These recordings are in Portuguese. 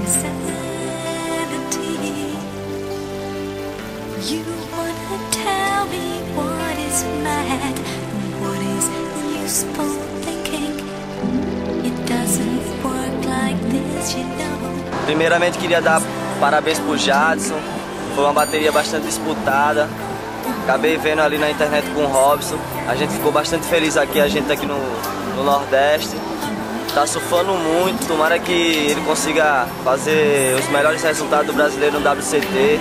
You wanna tell me what is mad, what is useful thinking? It doesn't work like this, you know. Primeiramente queria dar parabéns pro Jadson. Foi uma bateria bastante disputada. Acabei vendo ali na internet com o Robson. A gente ficou bastante feliz aqui, a gente tá aqui no Nordeste. Tá surfando muito, tomara que ele consiga fazer os melhores resultados do brasileiro no WCT.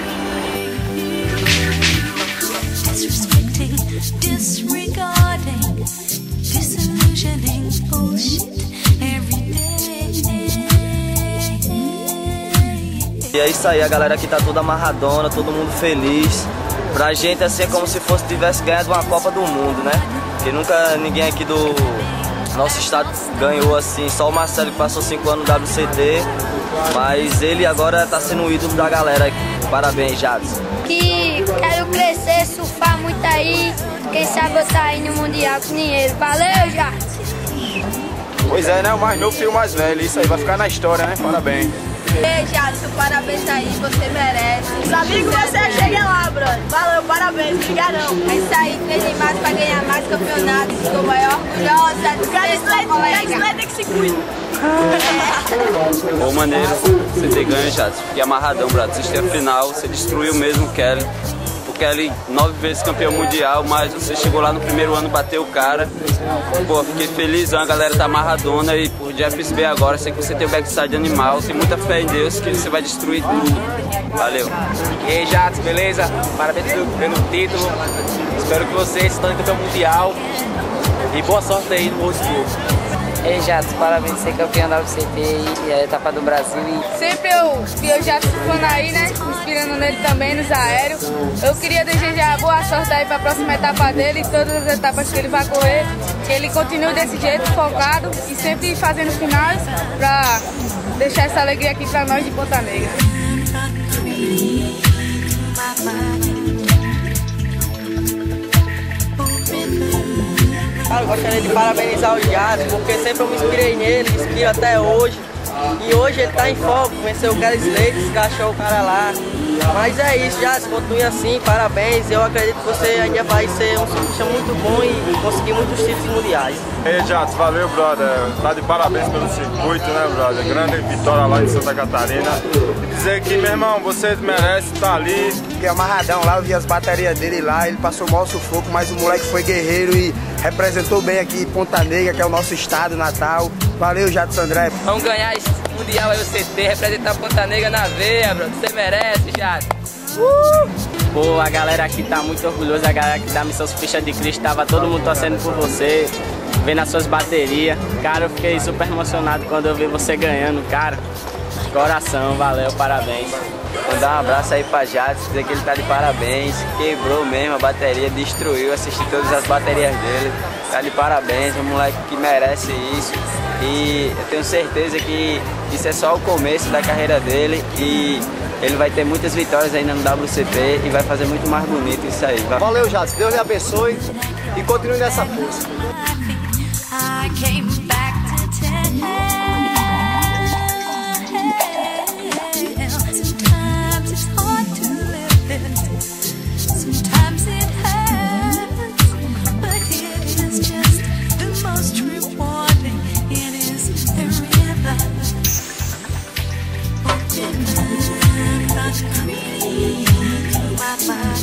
E é isso aí, a galera aqui tá toda amarradona, todo mundo feliz. Pra gente assim é como se tivesse ganhado uma Copa do Mundo, né? Porque nunca ninguém aqui do nosso estado ganhou assim, só o Marcelo que passou 5 anos no WCT. Mas ele agora tá sendo o ídolo da galera aqui. Parabéns, Jadson. Que quero crescer, surfar muito aí. Quem sabe eu tá aí no Mundial com dinheiro. Valeu, Jadson! Pois é, né? O mais novo e o mais velho. Isso aí vai ficar na história, né? Parabéns. Ei, Jadson, parabéns aí, você merece. Sabia que você chega lá, brother. Valeu, parabéns, brigadão. É isso aí, treine mais pra ganhar mais campeonatos. Estou maior orgulhosa de ser sua colega. Que se cuida. Bom, maneiro você ter ganho, Jadson. Fiquei amarradão, brother. Assistir a final, você destruiu mesmo o Kelly. O Kelly 9 vezes campeão mundial, mas você chegou lá no primeiro ano, bateu o cara. Pô, fiquei feliz, a galera tá amarradona e por Jeffs B agora, sei que você tem o backside animal, tem muita fé em Deus que você vai destruir tudo. Valeu. E aí, Jadson, beleza? Parabéns pelo título. Espero que vocês se tornem campeão mundial. E boa sorte aí no World Tour. Ei, Jadson, parabéns por ser campeão da WCT e a etapa do Brasil. Sempre eu vi o Jadson ficando aí, né? Inspirando nele também nos aéreos. Eu queria desejar boa sorte aí para a próxima etapa dele e todas as etapas que ele vai correr. Que ele continue desse jeito, focado e sempre fazendo finais para deixar essa alegria aqui para nós de Ponta Negra. Cara, eu gostaria de parabenizar o Jadson, porque sempre eu me inspirei nele, me inspiro até hoje. E hoje ele tá em foco, venceu o Kelly Slater, descachou o cara lá. Mas é isso, Jadson, continue assim, parabéns. Eu acredito que você ainda vai ser um surfista muito bom e conseguir muitos títulos mundiais. Ei, Jadson, valeu, brother. Tá de parabéns pelo circuito, né, brother? Grande vitória lá em Santa Catarina. E dizer que, meu irmão, vocês merecem estar ali. Fiquei amarradão lá, eu vi as baterias dele lá, ele passou o maior sufoco, mas o moleque foi guerreiro e representou bem aqui Ponta Negra, que é o nosso estado natal. Valeu, Jadson André. Vamos ganhar esse Mundial aí, o CT, representar Ponta Negra na veia, bro. Você merece, Jadson. Pô, a galera aqui tá muito orgulhosa, a galera aqui da Missão Surfista de Cristo, tava todo mundo torcendo por você, vendo as suas baterias. Cara, eu fiquei super emocionado quando eu vi você ganhando, cara. Coração, valeu, parabéns. Mandar um abraço aí pra Jadson, dizer que ele tá de parabéns, quebrou mesmo a bateria, destruiu, assisti todas as baterias dele, tá de parabéns, um moleque que merece isso. E eu tenho certeza que isso é só o começo da carreira dele e ele vai ter muitas vitórias ainda no WCT e vai fazer muito mais bonito isso aí. Valeu, Jadson, Deus lhe abençoe e continue nessa força. My